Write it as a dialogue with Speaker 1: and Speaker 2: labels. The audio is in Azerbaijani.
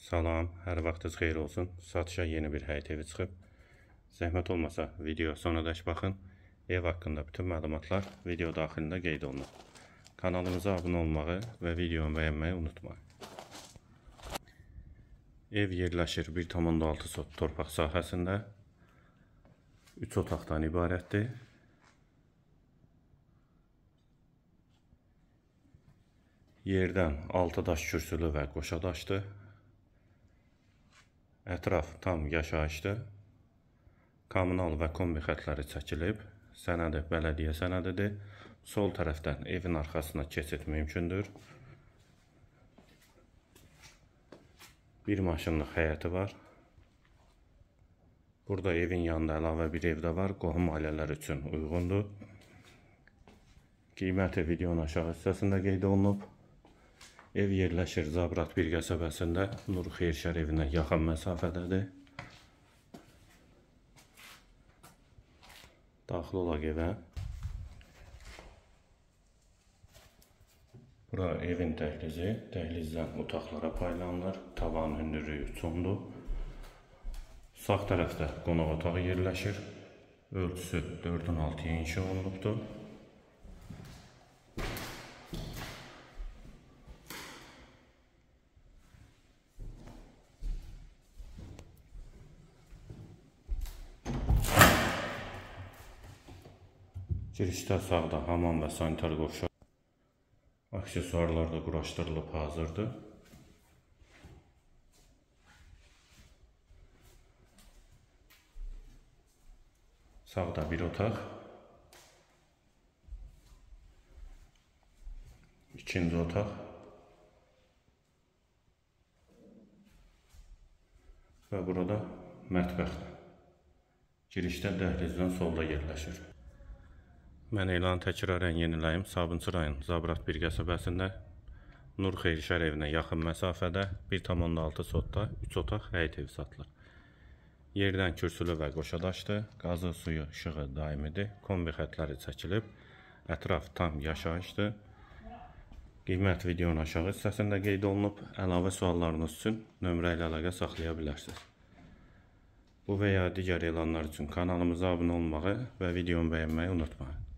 Speaker 1: Salam, hər vaxtınız xeyir olsun. Satışa yeni bir həyət evi çıxıb. Zəhmət olmasa video sonradək baxın. Ev haqqında bütün məlumatlar video daxilində qeyd olunur. Kanalımıza abunə olmağı və videonu bəyənməyi unutmayın. Ev yerləşir 1,6 sot torpaq sahəsində. 3 otaqdan ibarətdir. Yerdən 6 daş kürsülü və qoşa daşdır. Ətraf tam yaşayışdır. Kommunal və kombi xətləri çəkilib. Sənədi bələdiyyə sənədidir. Sol tərəfdən evin arxasına keçid mümkündür. Bir maşınlıq həyəti var. Burada evin yanında əlavə bir ev də var. Qohum ailələr üçün uyğundur. Qiyməti videonun aşağı hissəsində qeyd olunub. Ev yerləşir Zabrat bir qəsəbəsində, Nur Xeyirşər evinə yaxın məsafədədir. Daxil olaq evə. Bura evin dəhlizi, dəhlizdən otaqlara paylanılır. Tavan hündürlüyü 3-ondur. Sağ tərəfdə qonaq otağı yerləşir. Ölçüsü 4-6-ya inşa olunubdur. Girişdə sağda hamam və sanitar qovşaq. Aksesuarlar da quraşdırılıb hazırdır. Sağda bir otaq. İkinci otaq. Və burada mətbəxdir. Girişdə dəhlizdən solda yerləşir. Mən elanı təkrarən yeniləyim. Sabunçu rayon Zabrat bir qəsəbəsində Nur Xeyirşər evinə yaxın məsafədə 1,6 sotda 3 otaq həyət evi satılır. Yerdən kürsülü və qoşadaşdır. Qazı, suyu, işığı daimidir. Kombi xətləri çəkilib. Ətraf tam yaşayışdır. Qiymət videonun aşağı hissəsində qeyd olunub. Əlavə suallarınız üçün nömrə ilə əlaqə saxlaya bilərsiniz. Bu və ya digər elanlar üçün kanalımıza abunə olmağı və videonu bəyənməyi unutmayın.